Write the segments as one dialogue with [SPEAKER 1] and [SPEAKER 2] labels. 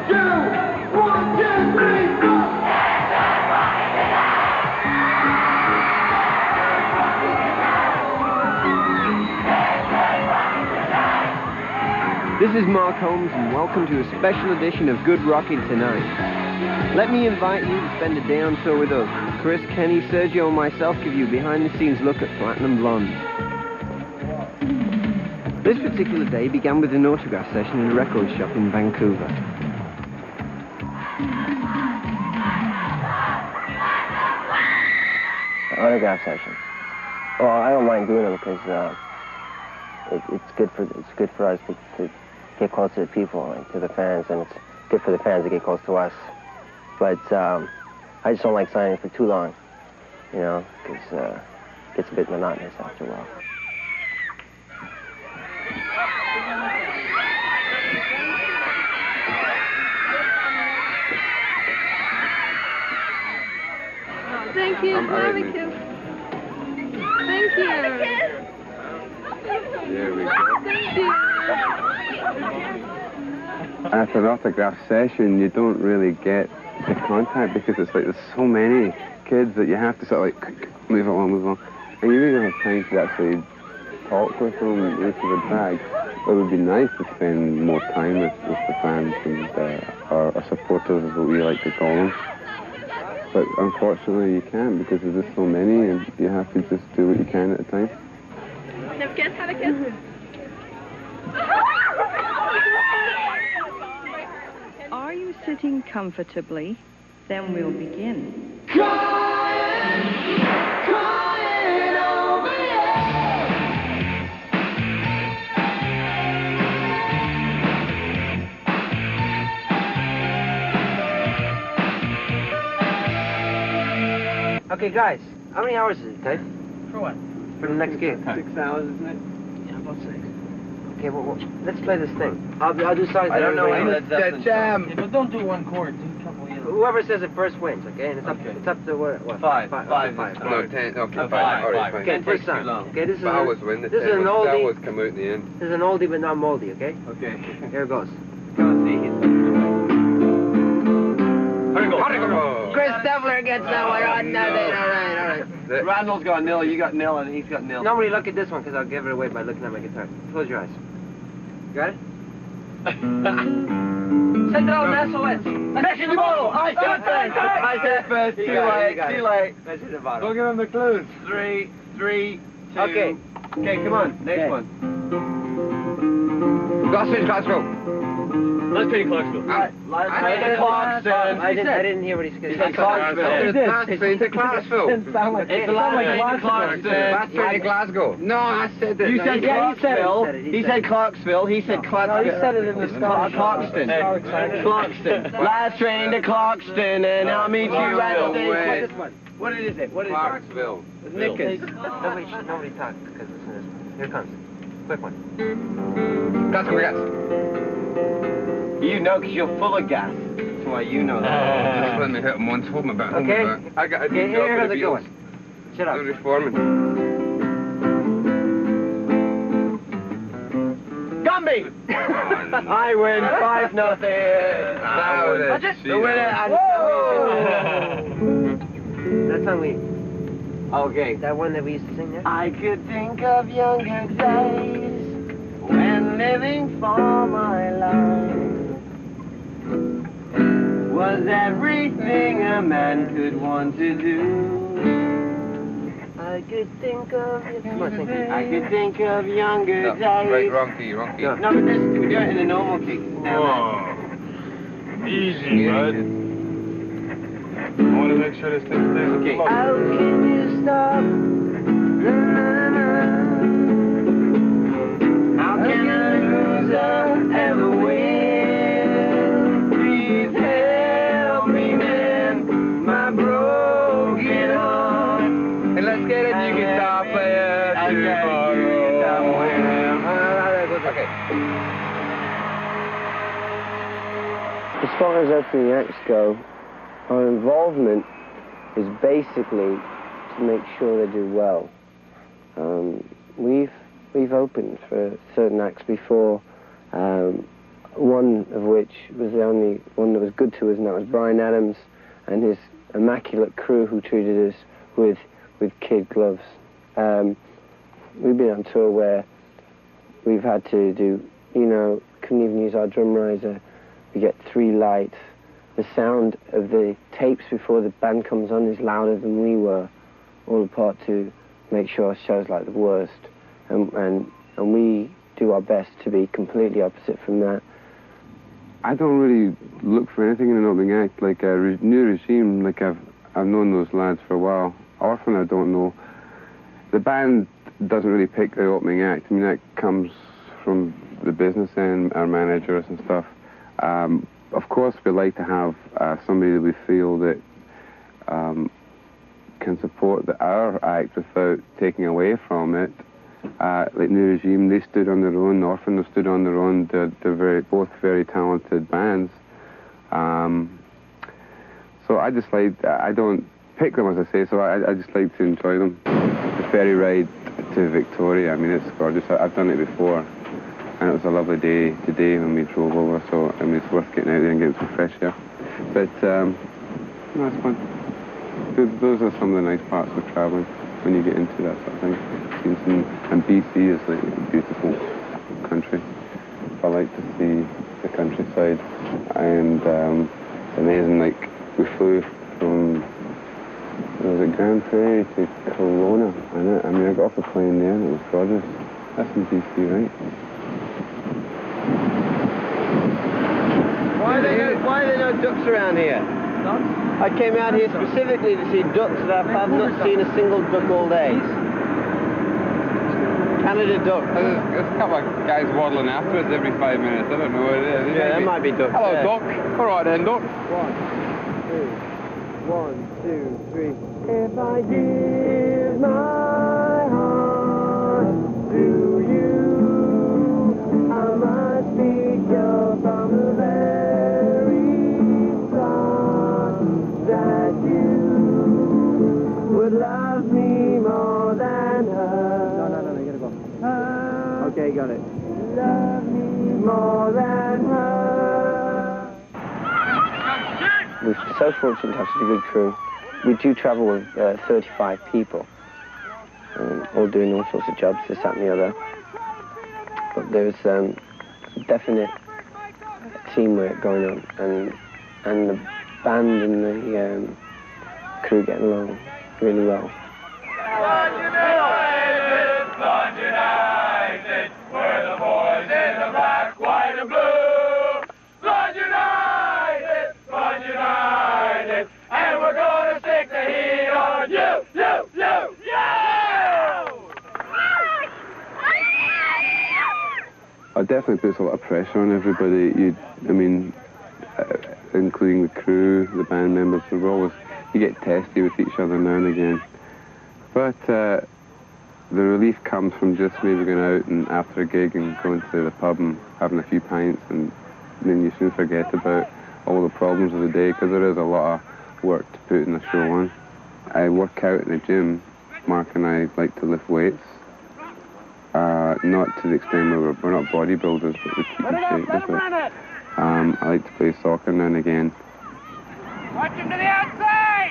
[SPEAKER 1] This is Mark Holmes, and welcome to a special edition of Good Rockin' Tonight. Let me invite you to spend a day on tour with us. Chris, Kenny, Sergio, and myself give you a behind-the-scenes look at Platinum Blonde. This particular day began with an autograph session in a record shop in Vancouver.
[SPEAKER 2] Autograph session. Well, I don't mind doing them because it's good for us to get close to the people, like, to the fans, and it's good for the fans to get close to us. But I just don't like signing for too long, you know, because it gets a bit monotonous after a while.
[SPEAKER 3] Thank you. Have a kiss. Thank you.
[SPEAKER 4] There we go.
[SPEAKER 3] Thank you.
[SPEAKER 4] After an autograph session, you don't really get the contact because it's like there's so many kids that you have to sort of like move along. And you really don't have time to actually talk with them, into the bag. It would be nice to spend more time with the fans and our supporters, is what we like to call them. But unfortunately you can't because there's just so many and you have to just do what you can at a time.
[SPEAKER 3] Have a kiss, have a kiss.
[SPEAKER 5] Are you sitting comfortably? Then we'll begin.
[SPEAKER 1] Okay, guys, how many hours is it, Dave?
[SPEAKER 6] For what?
[SPEAKER 1] For the next gig?
[SPEAKER 6] 6 hours, isn't it? Yeah, about 6.
[SPEAKER 1] Okay, well, let's play this thing. I'll do songs that everybody knows.
[SPEAKER 6] That jam. Yeah, but don't do one chord. Do a couple of the
[SPEAKER 1] Whoever says it first wins, okay? And it's up to what?
[SPEAKER 6] Five.
[SPEAKER 1] Okay, five.
[SPEAKER 4] No, 10. Okay,
[SPEAKER 6] Five.
[SPEAKER 4] fine. All right, fine.
[SPEAKER 1] Okay, first song. Okay, this is
[SPEAKER 4] But I was winning.
[SPEAKER 1] this is an oldie.
[SPEAKER 4] That was come out in the end.
[SPEAKER 1] This is an oldie but not moldy, okay?
[SPEAKER 6] Okay.
[SPEAKER 1] Here it goes. Chris Devler gets that one. All right.
[SPEAKER 6] Randall's got nil, you got nil, and he's got nil.
[SPEAKER 1] Nobody look at this one because I'll give it away by looking at my guitar. Close your eyes. Got it?
[SPEAKER 6] Central Nasolets. Section Bottle. I said first. Too late.
[SPEAKER 1] That's in the bottom.
[SPEAKER 6] Don't give him the clues. 3, 2.
[SPEAKER 1] Okay, come on. Next one.
[SPEAKER 4] Glasgow.
[SPEAKER 6] Let's take Clarksville.
[SPEAKER 1] I didn't hear what he said.
[SPEAKER 6] He said Clarksville.
[SPEAKER 4] It's Clarksville.
[SPEAKER 6] It sounds like
[SPEAKER 4] Glasgow. No, I said that.
[SPEAKER 6] You said Clarksville.
[SPEAKER 1] He
[SPEAKER 6] said Clarksville. He said Clarksville.
[SPEAKER 1] he said it in the Scottish.
[SPEAKER 6] Clarkston. Last train to Clarkston, and I'll meet you at the
[SPEAKER 4] Clarksville.
[SPEAKER 6] What is it?
[SPEAKER 4] Clarksville.
[SPEAKER 6] Knickers.
[SPEAKER 1] Nobody talk because listen to this. Here it comes. Quick one.
[SPEAKER 6] You know, because you're full of gas. That's why you know that.
[SPEAKER 4] Just let me hit him once. Hold me back.
[SPEAKER 1] Okay.
[SPEAKER 4] I got a
[SPEAKER 1] Okay,
[SPEAKER 4] good job
[SPEAKER 1] here
[SPEAKER 4] for
[SPEAKER 1] goes
[SPEAKER 4] the
[SPEAKER 1] the good one. Shut up.
[SPEAKER 4] They're reforming.
[SPEAKER 6] Gumby! I win 5-0. The winner.
[SPEAKER 1] That song we...
[SPEAKER 6] Okay.
[SPEAKER 1] That one that we used to sing there?
[SPEAKER 6] I could think of younger days when living for my life was everything a man could want to do.
[SPEAKER 1] I could think of... Come on, sing it.
[SPEAKER 6] I could think of younger days.
[SPEAKER 4] Right, wrong key.
[SPEAKER 1] No.
[SPEAKER 6] No, but this, we do it in a normal key.
[SPEAKER 7] Whoa. Easy, bud. I want to make sure this thing stays
[SPEAKER 6] Okay.
[SPEAKER 7] afloat.
[SPEAKER 1] How can you stop?
[SPEAKER 6] How can a loser ever win? Please help me mend my broken heart.
[SPEAKER 4] And let's get a new guitar player tomorrow. Okay.
[SPEAKER 2] As far as opening acts go, our involvement is basically to make sure they do well. We've opened for certain acts before. one of which was the only one that was good to us, and that was Brian Adams and his immaculate crew who treated us with kid gloves. We've been on tour where we've had to do, you know, couldn't even use our drum riser. We get 3 lights. The sound of the tapes before the band comes on is louder than we were, all apart to make sure our show's like the worst. And we do our best to be completely opposite from that.
[SPEAKER 4] I don't really look for anything in an opening act. Like New Regime, like I've known those lads for a while. Orphan, I don't know. The band doesn't really pick the opening act. I mean, that comes from the business end, our managers and stuff. Of course, we like to have somebody that we feel that can support our act without taking away from it. Like New Regime, they stood on their own. Orphan, they stood on their own. They're both very talented bands. So I just like, I don't pick them, as I say, so I just like to enjoy them. The ferry ride to Victoria, I mean, it's gorgeous. I've done it before, and it was a lovely day today when we drove over, so I mean, it's worth getting out there and getting some fresh air. But, no, it's fun. Those are some of the nice parts of traveling, when you get into that sort of thing. And BC is like a beautiful country. I like to see the countryside, and it's amazing, like, we flew from, was it Grand Prairie to Kelowna, and I mean, I got off the plane there and it was gorgeous. That's in BC, right?
[SPEAKER 1] Why are there no ducks around here? Ducks? I came out here specifically to see ducks, and I've not seen a single duck all day. Canada duck.
[SPEAKER 4] There's a couple of guys waddling after us every 5 minutes. I don't know what it is.
[SPEAKER 1] Yeah, there might be ducks.
[SPEAKER 4] Hello,
[SPEAKER 1] there.
[SPEAKER 4] duck. All right then, duck.
[SPEAKER 1] 1, 2, 3. If I give my heart to you, I must be sure from the very start that you would love me more than her. No, you gotta go. Her. Okay, got it. Love me more than her.
[SPEAKER 2] We're so fortunate to have such a good crew. We do travel with 35 people, all doing all sorts of jobs, this, that, and the other. But there's definite teamwork going on, and the band and the crew getting along really well.
[SPEAKER 8] London United, we're the boys in the black, white, and blue. London United, London United, and we're gonna stick the heat on you.
[SPEAKER 4] It definitely puts a lot of pressure on everybody. I mean, including the crew, the band members. You get testy with each other now and again. But the relief comes from just maybe going out and after a gig and going to the pub and having a few pints, and then you soon forget about all the problems of the day, because there is a lot of work to put in the show on. I work out in the gym. Mark and I like to lift weights. Not to the extent where we're not bodybuilders, but we keep in shape with it. I like to play soccer now and again.
[SPEAKER 8] Watch him to the outside!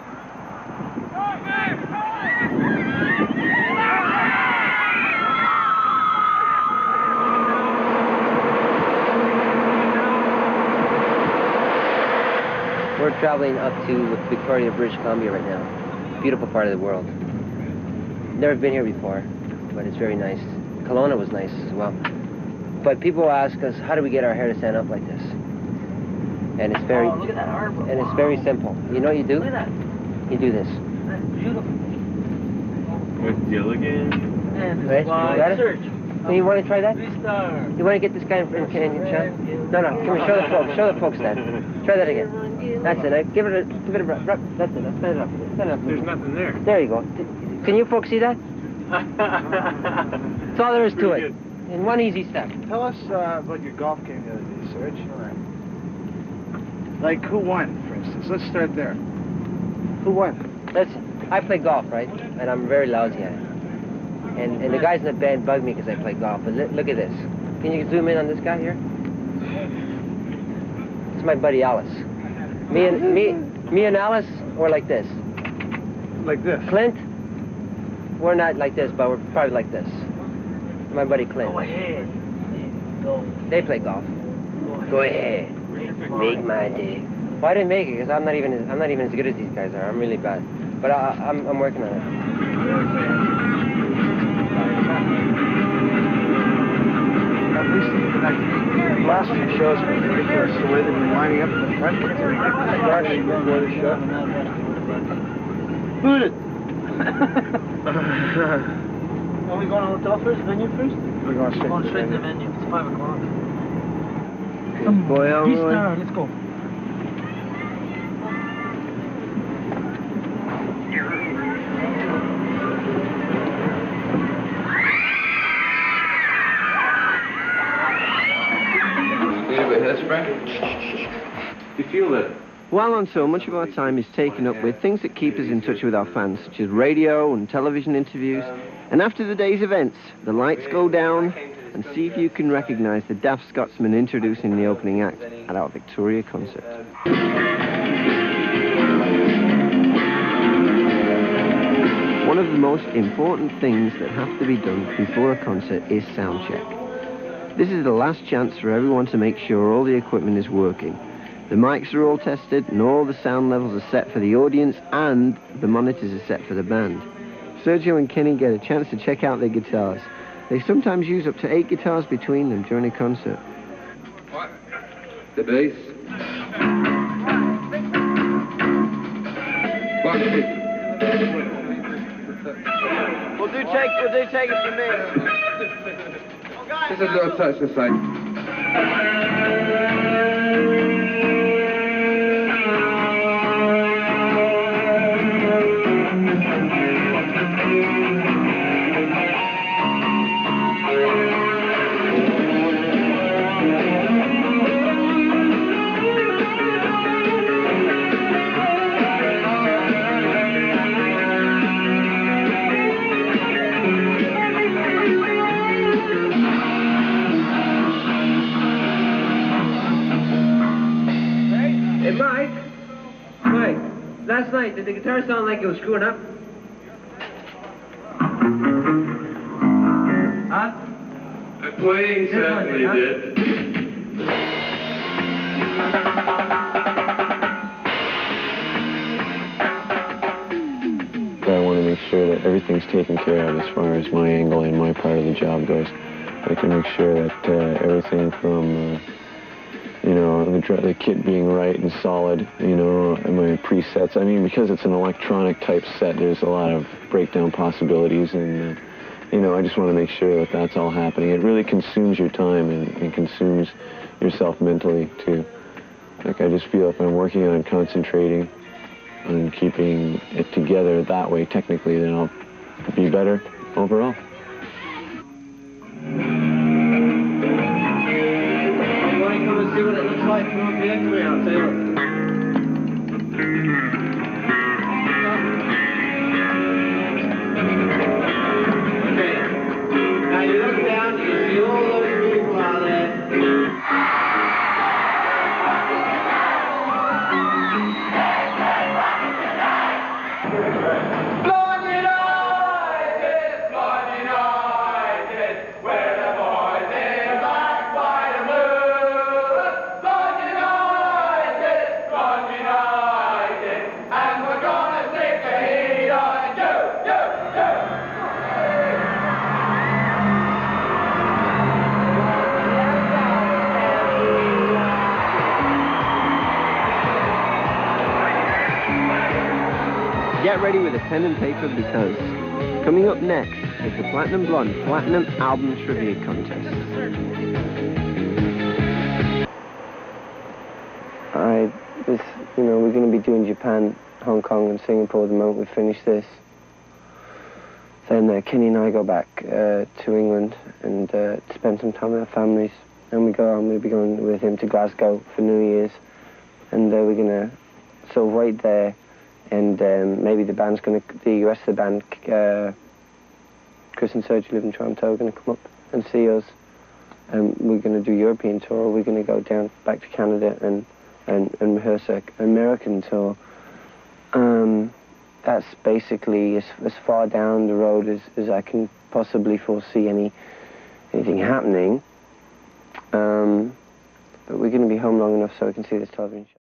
[SPEAKER 2] We're traveling up to Victoria, British Columbia right now. Beautiful part of the world. Never been here before, but it's very nice. Kelowna was nice as well. But people ask us, how do we get our hair to stand up like this? And it's very,
[SPEAKER 6] look at that arm.
[SPEAKER 2] and it's very simple. You know what you do?
[SPEAKER 6] Look at that.
[SPEAKER 2] You do this.
[SPEAKER 6] That's beautiful.
[SPEAKER 7] With Gilligan.
[SPEAKER 6] And
[SPEAKER 2] Right? You got it?
[SPEAKER 6] search.
[SPEAKER 2] You want to try that?
[SPEAKER 6] Three-star.
[SPEAKER 2] You want to get this guy in front of you? No, come here, show the folks. Show the folks that. Try that again. That's it. Give it a rub. That's it. Stand it up. Stand it up.
[SPEAKER 7] There's nothing there.
[SPEAKER 2] There you go. Can you folks see that? That's all there is to it. In one easy step.
[SPEAKER 9] Tell us about your golf game the other day, Serge. Like, who won, for instance? Let's start there. Who won?
[SPEAKER 2] Listen, I play golf, right? And I'm very lousy at it. And the guys in the band bug me because I play golf. But look at this. Can you zoom in on this guy here? my buddy Alice. Me and Alice, we're like this.
[SPEAKER 9] Like this?
[SPEAKER 2] Clint, we're not like this, but we're probably like this. My buddy Clint.
[SPEAKER 6] Go ahead. Go.
[SPEAKER 2] They play golf. Go ahead. Make my day. Well, I didn't make it because I'm not even as good as these guys are. I'm really bad. But I'm working on it.
[SPEAKER 9] At least the last few shows were ridiculous the way they were lining up in the front. Starting before the show. Boot it!
[SPEAKER 6] Are we going to the hotel first, venue first?
[SPEAKER 9] We're going straight
[SPEAKER 6] Going
[SPEAKER 9] to
[SPEAKER 6] straight to
[SPEAKER 9] the
[SPEAKER 6] the venue. It's 5 o'clock.
[SPEAKER 1] Boy,
[SPEAKER 6] Peace now, let's go.
[SPEAKER 7] You feel that?
[SPEAKER 1] While on tour, much of our time is taken up with things that keep us in touch with our fans, such as radio and television interviews. And after the day's events, the lights go down, and see if you can recognize the Daft Scotsman introducing the opening act at our Victoria concert. One of the most important things that have to be done before a concert is sound check. This is the last chance for everyone to make sure all the equipment is working. The mics are all tested and all the sound levels are set for the audience and the monitors are set for the band. Sergio and Kenny get a chance to check out their guitars. They sometimes use up to 8 guitars between them during a concert.
[SPEAKER 7] What? The bass.
[SPEAKER 1] We'll do take it from me.
[SPEAKER 7] Just a little touch this side.
[SPEAKER 1] Last night, did the guitar sound like it was screwing up? Huh?
[SPEAKER 8] The playing certainly did.
[SPEAKER 10] I want to make sure that everything's taken care of as far as my angle and my part of the job goes. I can make sure that everything from you know, the kit being right and solid, you know, and my presets. I mean, because it's an electronic type set, there's a lot of breakdown possibilities, and, you know, I just want to make sure that that's all happening. It really consumes your time and consumes yourself mentally, too. Like, I just feel if I'm working on concentrating on keeping it together that way, technically, then I'll be better overall.
[SPEAKER 1] See what it looks like from up here? Come here, I'll tell you what. Okay. Now you look down, you see all those people out there. Get ready with a pen and paper because coming up next is the Platinum Blonde Platinum Album Trivia Contest.
[SPEAKER 2] You know, we're going to be doing Japan, Hong Kong, and Singapore the moment we finish this. Then Kenny and I go back to England and spend some time with our families. And we'll be going with him to Glasgow for New Year's. And we're going to, so right there, and maybe the rest of the band, Chris and Sergio live in Toronto, are going to come up and see us. And we're going to do European tour. We're going to go down back to Canada and and rehearse an American tour. That's basically as far down the road as I can possibly foresee anything happening. But we're going to be home long enough so we can see this television show.